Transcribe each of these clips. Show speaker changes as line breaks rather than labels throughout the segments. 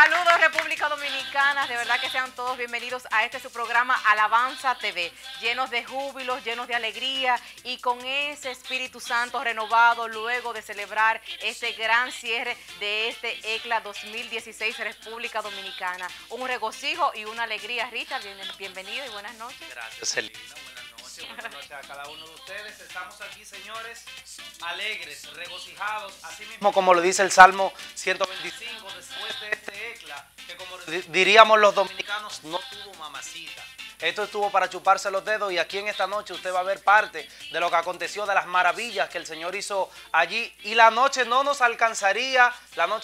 Saludos República Dominicana, de verdad que sean todos bienvenidos a este su programa Alabanza TV, llenos de júbilos, llenos de alegría y con ese Espíritu Santo renovado luego de celebrar este gran cierre de este ECLA 2016 República Dominicana. Un regocijo y una alegría. Richard, bienvenido y buenas noches.
Gracias, Celina. Buenas noches a cada uno de ustedes. Estamos aquí, señores, alegres, regocijados, así mismo como lo dice el Salmo 125, después de este ECLA, que como diríamos los dominicanos, no tuvo mamacita. Esto estuvo para chuparse los dedos y aquí en esta noche usted va a ver parte de lo que aconteció, de las maravillas que el Señor hizo allí. Y la noche no nos alcanzaría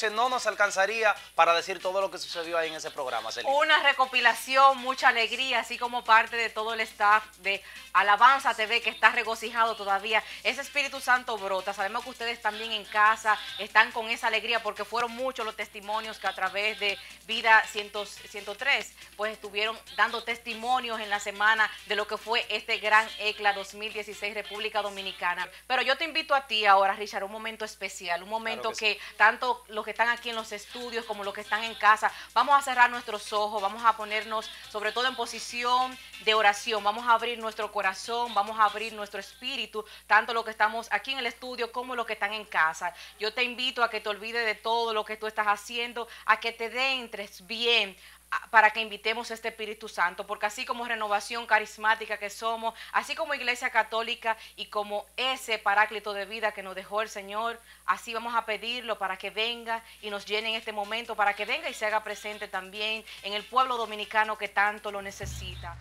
para decir todo lo que sucedió ahí en ese programa, Celina.
Una recopilación, mucha alegría, así como parte de todo el staff de Alabanza TV que está regocijado todavía. Ese Espíritu Santo brota. Sabemos que ustedes también en casa están con esa alegría porque fueron muchos los testimonios que a través de Vida 103 pues estuvieron dando testimonio en la semana de lo que fue este gran ECLA 2016 República Dominicana. Pero yo te invito a ti ahora, Richard, un momento especial, un momento claro que tanto los que están aquí en los estudios como los que están en casa, vamos a cerrar nuestros ojos, vamos a ponernos sobre todo en posición de oración, vamos a abrir nuestro corazón, vamos a abrir nuestro espíritu, tanto los que estamos aquí en el estudio como los que están en casa. Yo te invito a que te olvides de todo lo que tú estás haciendo, a que te entres bien, para que invitemos a este Espíritu Santo, porque así como renovación carismática que somos, así como Iglesia Católica y como ese paráclito de vida que nos dejó el Señor, así vamos a pedirlo para que venga y nos llene en este momento, para que venga y se haga presente también en el pueblo dominicano que tanto lo necesita.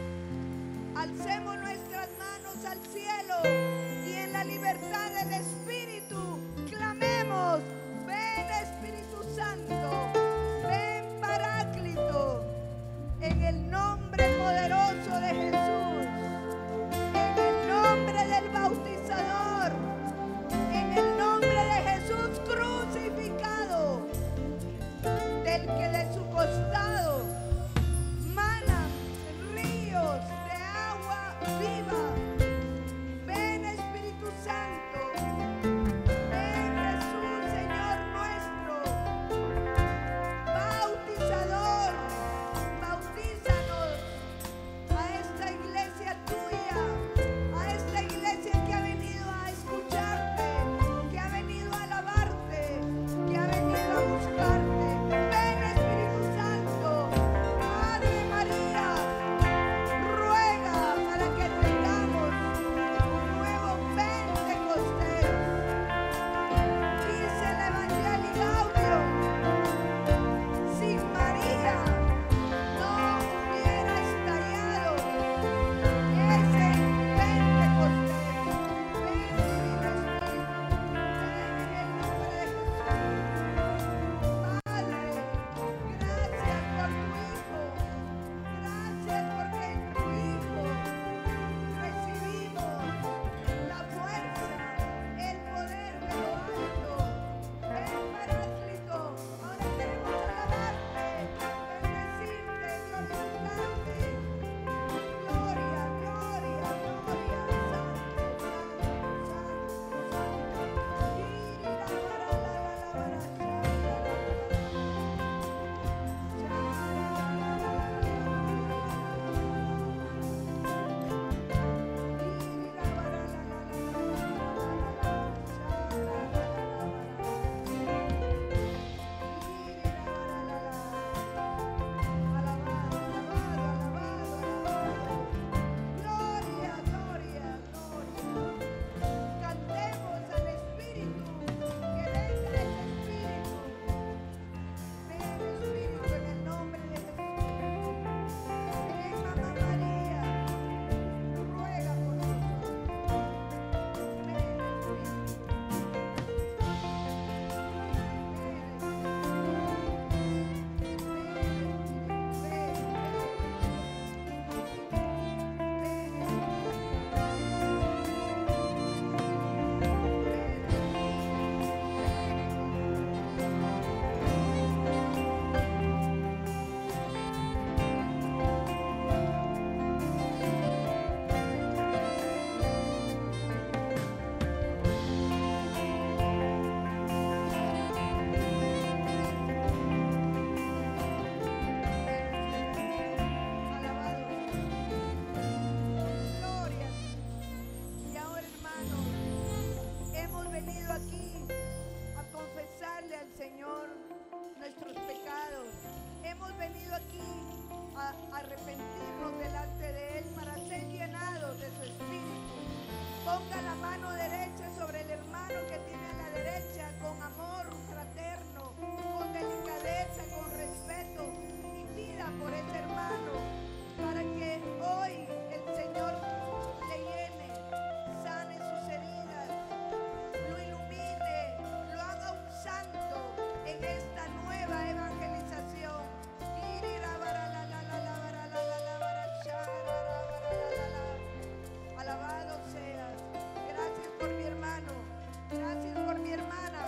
Alcemos nuestras manos al cielo y en la libertad del Espíritu clamemos: ven Espíritu Santo, ven Paráclito, en el nombre poderoso de Jesús, en el nombre del bautizador, en el nombre de Jesús crucificado, del que de su costado manan ríos de agua viva. Ven Espíritu Santo, ven Jesús, Señor. arrepentirnos delante de Él para ser llenados de su Espíritu. Ponga la mano derecha sobre el hermano que tiene a la derecha con amor fraterno, con delicadeza, con respeto, y pida por ese hermano para que hoy el Señor le llene, sane sus heridas, lo ilumine, lo haga un santo en esta nueva evangelización. Alabado seas. Gracias por mi hermano, gracias por mi hermana.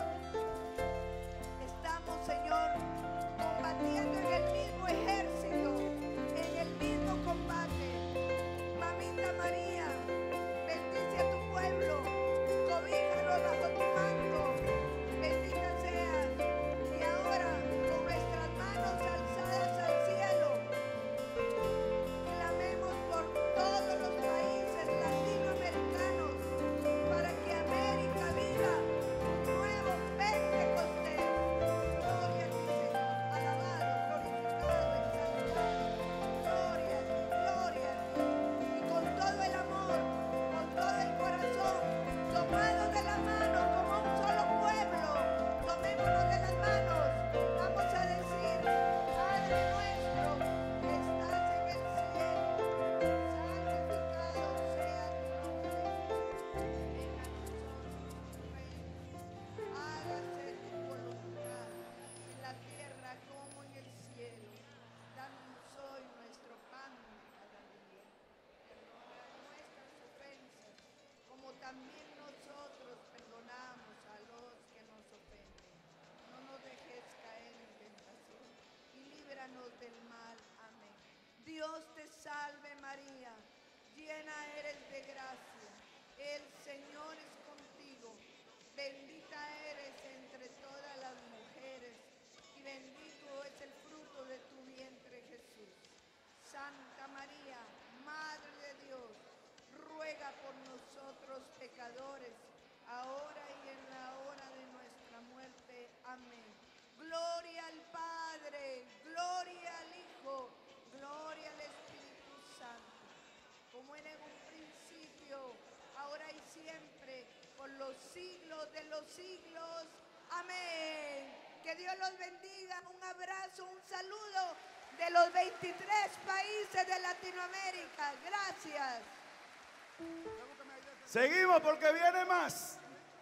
Estamos, Señor, combatiendo en el mismo ejército, en el mismo combate. Mamita María, bendice a tu pueblo, cobíjalo bajo tu manto. Bendita seas. Y ahora, con nuestras manos alzadas al cielo, clamemos por todos los países latinoamericanos para que América viva un nuevo Pentecostés. Gloria a ti, Señor. Alabado, glorificado, exaltado. Gloria, gloria a ti. Y con todo el amor, con todo el corazón, tomados de la mano como un solo pueblo, tomémonos de las manos. Vamos a decir: Padre nuestro que estás en el cielo, santificado sea tu nombre. Venga a nosotros tu reino. Hágase tu voluntad en la tierra como en el cielo. Danos hoy nuestro pan de cada día. Perdona nuestras ofensas, como también nosotros perdonamos a los que nos ofenden. No nos dejes caer en tentación y líbranos del mal. Amén. Dios te salve María, llena eres de gracia, el Señor es contigo, bendita eres entre todas las mujeres y bendito es el fruto de tu vientre Jesús. Santa María, Madre de Dios, ruega por nosotros pecadores, ahora y en la hora de nuestra muerte. Amén. Gloria al Padre, gloria al Hijo, gloria al Espíritu Santo, como era en un principio, ahora y siempre, por los siglos de los siglos. Amén. Que Dios los bendiga. Un abrazo, un saludo de los 23 países de Latinoamérica. Gracias.
Seguimos porque viene más.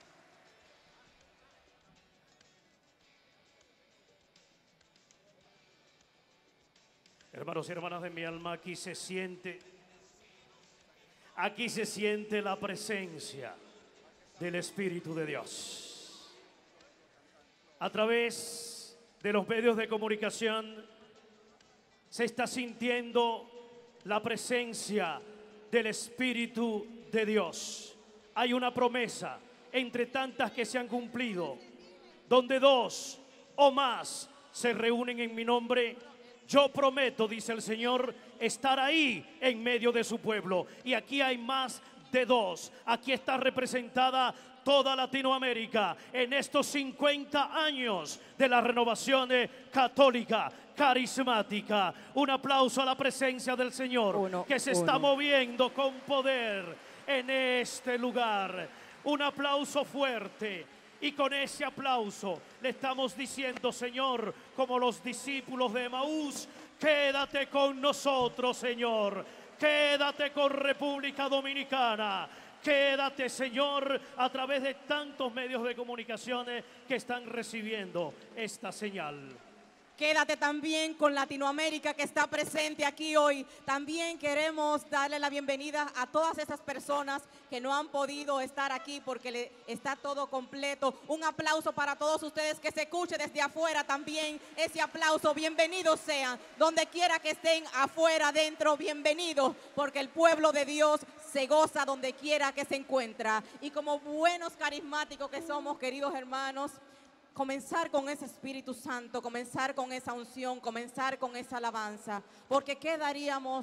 Hermanos y hermanas de mi alma, aquí se siente la presencia del Espíritu de Dios. A través de los medios de comunicación se está sintiendo la presencia del Espíritu de Dios. Hay una promesa entre tantas que se han cumplido, donde dos o más se reúnen en mi nombre. Yo prometo, dice el Señor, estar ahí en medio de su pueblo. Y aquí hay más de dos. Aquí está representada toda Latinoamérica en estos 50 años de la renovación católica, carismática. Un aplauso a la presencia del Señor que se está moviendo con poder en este lugar. Un aplauso fuerte. Y con ese aplauso le estamos diciendo, Señor, como los discípulos de Emaús, quédate con nosotros, Señor. Quédate con República Dominicana. Quédate, Señor, a través de tantos medios de comunicaciones que están recibiendo esta señal.
Quédate también con Latinoamérica que está presente aquí hoy. También queremos darle la bienvenida a todas esas personas que no han podido estar aquí porque está todo completo. Un aplauso para todos ustedes, que se escuche desde afuera también ese aplauso. Bienvenidos sean, donde quiera que estén, afuera, adentro, bienvenidos, porque el pueblo de Dios se goza donde quiera que se encuentra. Y como buenos carismáticos que somos, queridos hermanos, comenzar con ese Espíritu Santo, comenzar con esa unción, comenzar con esa alabanza, porque ¿qué daríamos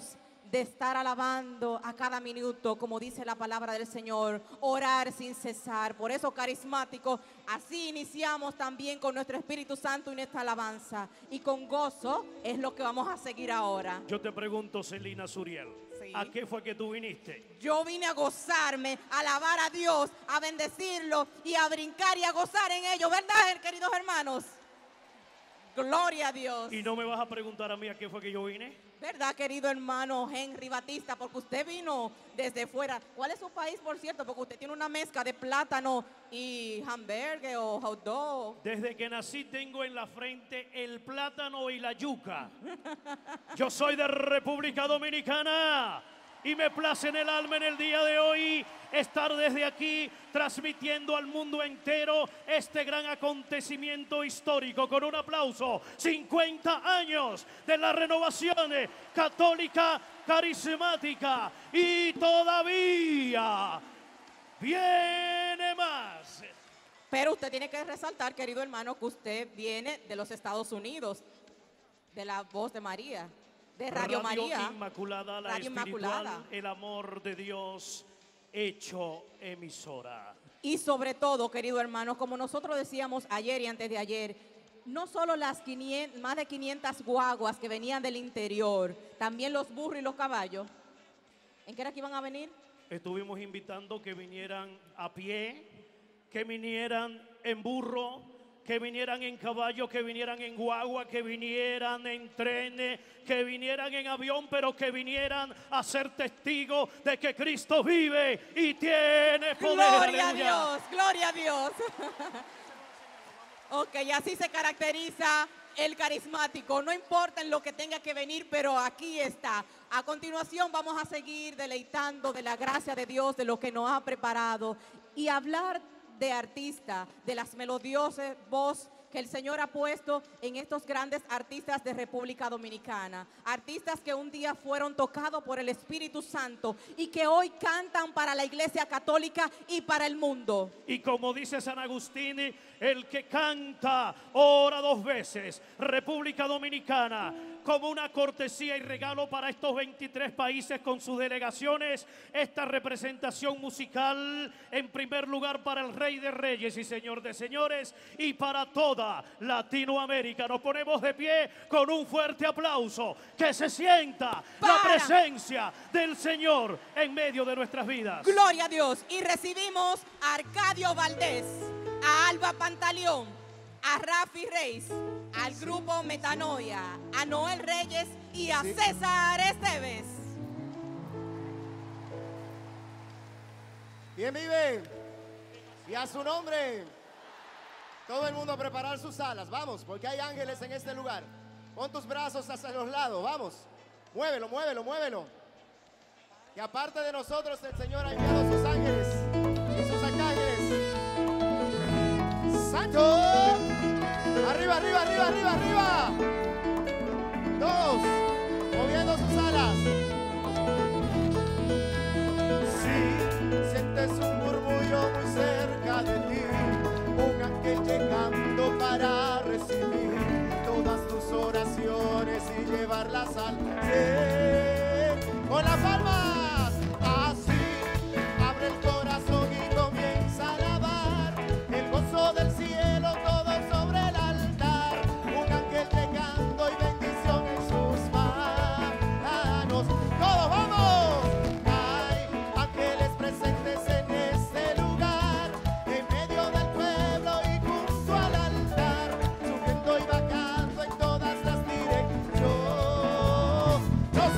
de estar alabando a cada minuto, como dice la palabra del Señor, orar sin cesar. Por eso, carismático, así iniciamos también con nuestro Espíritu Santo y nuestra alabanza. Y con gozo es lo que vamos a seguir ahora.
Yo te pregunto, Celina Suriel,
Sí.
¿a qué fue que tú viniste?
Yo vine a gozarme, a alabar a Dios, a bendecirlo y a brincar y a gozar en ello, ¿verdad, queridos hermanos? Gloria a Dios.
Y no me vas a preguntar a mí a qué fue que yo vine.
¿Verdad, querido hermano Henry Batista? Porque usted vino desde fuera. ¿Cuál es su país, por cierto? Porque usted tiene una mezcla de plátano y hamburgues o hot dog.
Desde que nací tengo en la frente el plátano y la yuca. Yo soy de República Dominicana y me place en el alma en el día de hoy estar desde aquí transmitiendo al mundo entero este gran acontecimiento histórico. Con un aplauso, 50 años de la renovación católica carismática y todavía viene más.
Pero usted tiene que resaltar, querido hermano, que usted viene de los Estados Unidos, de la Voz de María, de Radio María.
Inmaculada, la
Radio
espiritual,
Inmaculada.
el amor de Dios hecho emisora.
Y sobre todo, querido hermano, como nosotros decíamos ayer y antes de ayer, no solo las más de 500 guaguas que venían del interior, también los burros y los caballos. ¿En qué era que iban a venir?
Estuvimos invitando que vinieran a pie, que vinieran en burro, que vinieran en caballo, que vinieran en guagua, que vinieran en trenes, que vinieran en avión, pero que vinieran a ser testigos de que Cristo vive y tiene poder.
Gloria a
Aleluya.
Dios, gloria a Dios. Ok, así se caracteriza el carismático. No importa en lo que tenga que venir, pero aquí está. A continuación vamos a seguir deleitando de la gracia de Dios, de lo que nos ha preparado y hablar de artista, de las melodiosas voz que el Señor ha puesto en estos grandes artistas de República Dominicana. Artistas que un día fueron tocados por el Espíritu Santo y que hoy cantan para la Iglesia Católica y para el mundo.
Y como dice San Agustín, el que canta ora dos veces. República Dominicana, como una cortesía y regalo para estos 23 países con sus delegaciones, esta representación musical, en primer lugar para el Rey de Reyes y Señor de Señores, y para toda Latinoamérica. Nos ponemos de pie con un fuerte aplauso, que se sienta la presencia del Señor en medio de nuestras vidas.
Gloria a Dios. Y recibimos a Arcadio Valdés, a Alba Pantaleón, a Rafi Reis, al grupo Metanoia, a Noel Reyes y a César Esteves.
¿Quién vive? Y a su nombre. Todo el mundo a preparar sus alas. Vamos, porque hay ángeles en este lugar. Pon tus brazos hacia los lados. Vamos. Muévelo, muévelo, muévelo. Y aparte de nosotros, el Señor ha enviado sus ángeles y sus arcángeles. ¡Santo! ¡Arriba, arriba, arriba, arriba, arriba! Todos moviendo sus alas. Si sientes un murmullo muy cerca de ti, un ángel llegando para recibir todas tus oraciones y llevarlas al cielo. Con las palmas, así abre el corazón y comienza a alabar el gozo del cielo, todo sobre el altar. Un ángel llegando y bendición en sus manos. Todos vamos. Hay ángeles presentes en este lugar, en medio del pueblo y junto al altar, subiendo y bajando en todas las direcciones. Los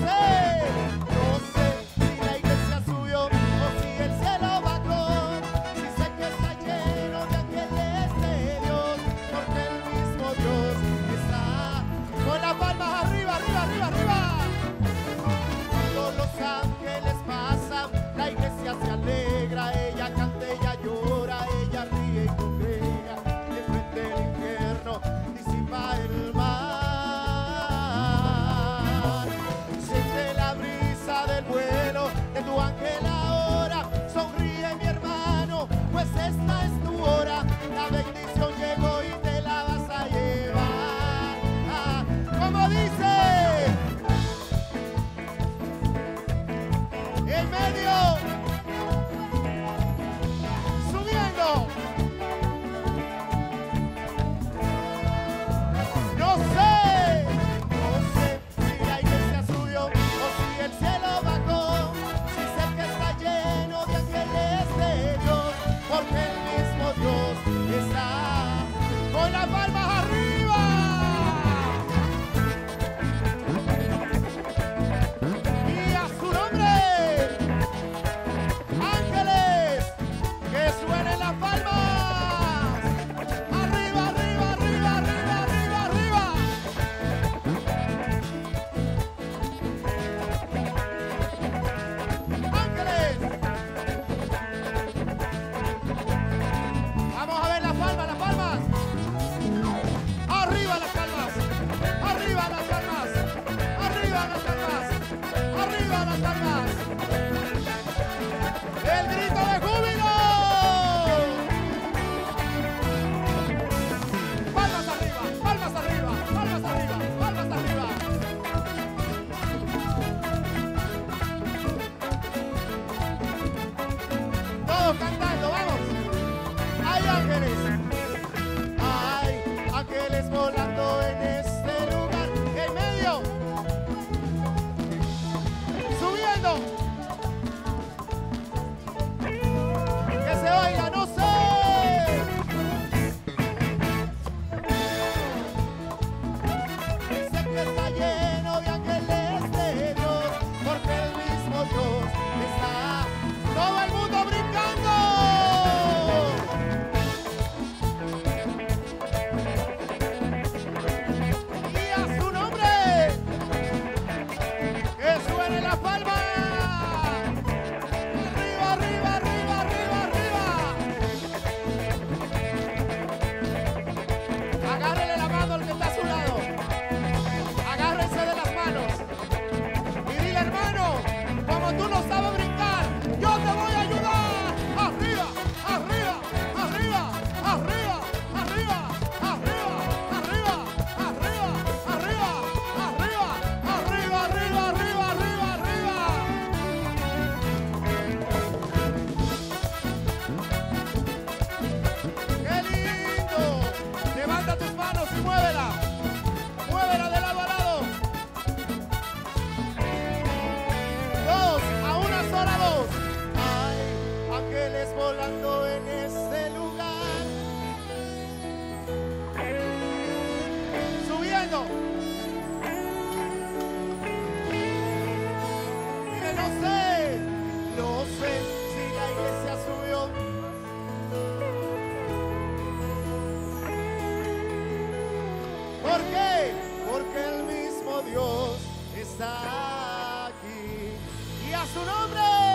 qué? Porque el mismo Dios está aquí. Y a su nombre.